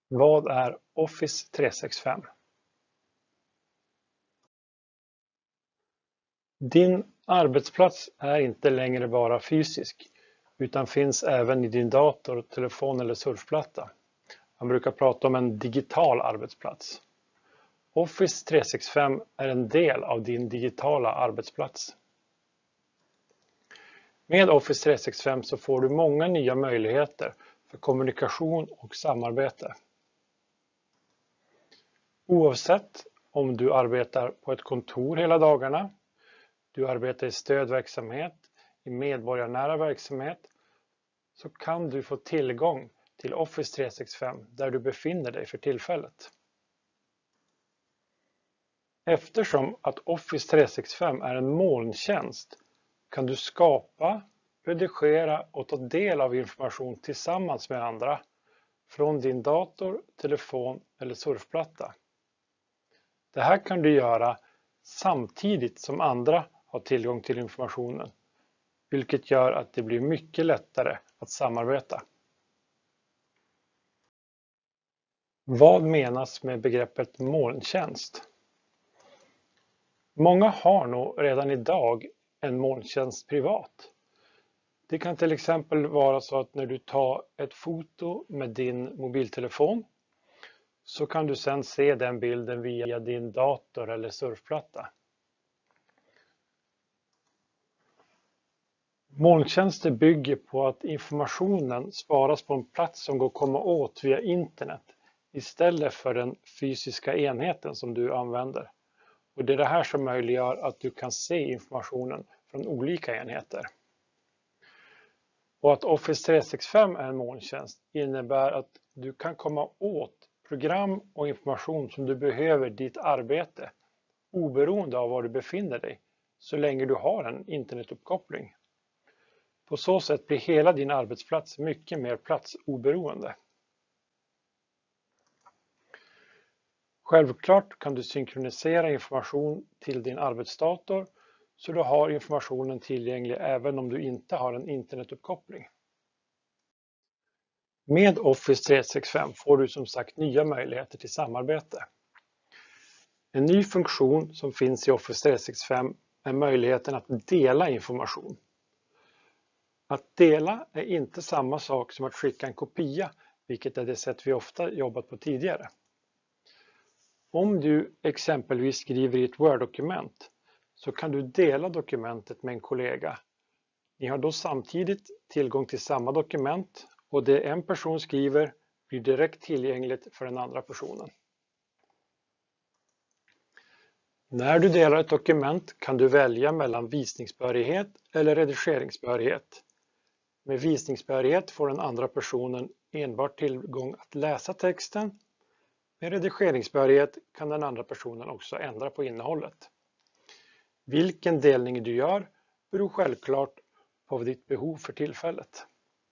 Vad är Office 365? Din arbetsplats är inte längre bara fysisk, utan finns även i din dator, telefon eller surfplatta. Man brukar prata om en digital arbetsplats. Office 365 är en del av din digitala arbetsplats. Med Office 365 så får du många nya möjligheter för kommunikation och samarbete. Oavsett om du arbetar på ett kontor hela dagarna, du arbetar i stödverksamhet, i medborgarnära verksamhet, så kan du få tillgång till Office 365 där du befinner dig för tillfället. Eftersom att Office 365 är en molntjänst kan du skapa, redigera och ta del av information tillsammans med andra från din dator, telefon eller surfplatta. Det här kan du göra samtidigt som andra har tillgång till informationen, vilket gör att det blir mycket lättare att samarbeta. Vad menas med begreppet molntjänst? Många har nog redan idag en molntjänst privat. Det kan till exempel vara så att när du tar ett foto med din mobiltelefon så kan du sedan se den bilden via din dator eller surfplatta. Molntjänster bygger på att informationen sparas på en plats som går att komma åt via internet istället för den fysiska enheten som du använder. Och det är det här som möjliggör att du kan se informationen från olika enheter. Och att Office 365 är en molntjänst innebär att du kan komma åt program och information som du behöver i ditt arbete oberoende av var du befinner dig så länge du har en internetuppkoppling. På så sätt blir hela din arbetsplats mycket mer platsoberoende. Självklart kan du synkronisera information till din arbetsdator så du har informationen tillgänglig även om du inte har en internetuppkoppling. Med Office 365 får du som sagt nya möjligheter till samarbete. En ny funktion som finns i Office 365 är möjligheten att dela information. Att dela är inte samma sak som att skicka en kopia, vilket är det sätt vi ofta jobbat på tidigare. Om du exempelvis skriver i ett Word-dokument så kan du dela dokumentet med en kollega. Ni har då samtidigt tillgång till samma dokument och det en person skriver blir direkt tillgängligt för den andra personen. När du delar ett dokument kan du välja mellan visningsbehörighet eller redigeringsbehörighet. Med visningsbehörighet får den andra personen enbart tillgång att läsa texten. Med redigeringsbehörighet kan den andra personen också ändra på innehållet. Vilken delning du gör beror självklart på ditt behov för tillfället.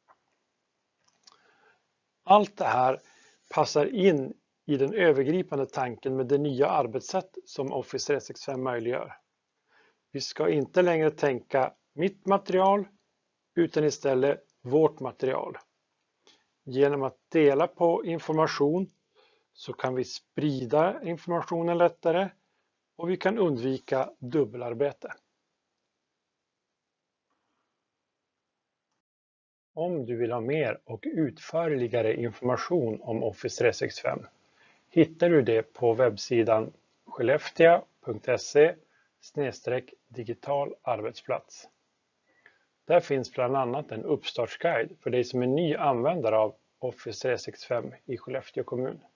Allt det här passar in i den övergripande tanken med det nya arbetssätt som Office 365 möjliggör. Vi ska inte längre tänka mitt material utan istället vårt material. Genom att dela på information så kan vi sprida informationen lättare och vi kan undvika dubbelarbete. Om du vill ha mer och utförligare information om Office 365 hittar du det på webbsidan skellefteå.se/digital arbetsplats. Där finns bland annat en uppstartsguide för dig som är ny användare av Office 365 i Skellefteå kommun.